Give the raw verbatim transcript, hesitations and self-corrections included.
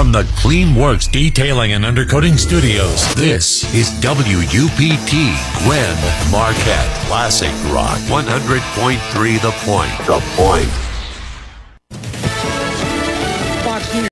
From the Clean Works Detailing and Undercoating Studios, this is W U P T, Gwinn, Marquette, Classic Rock, one hundred point three The Point. The Point.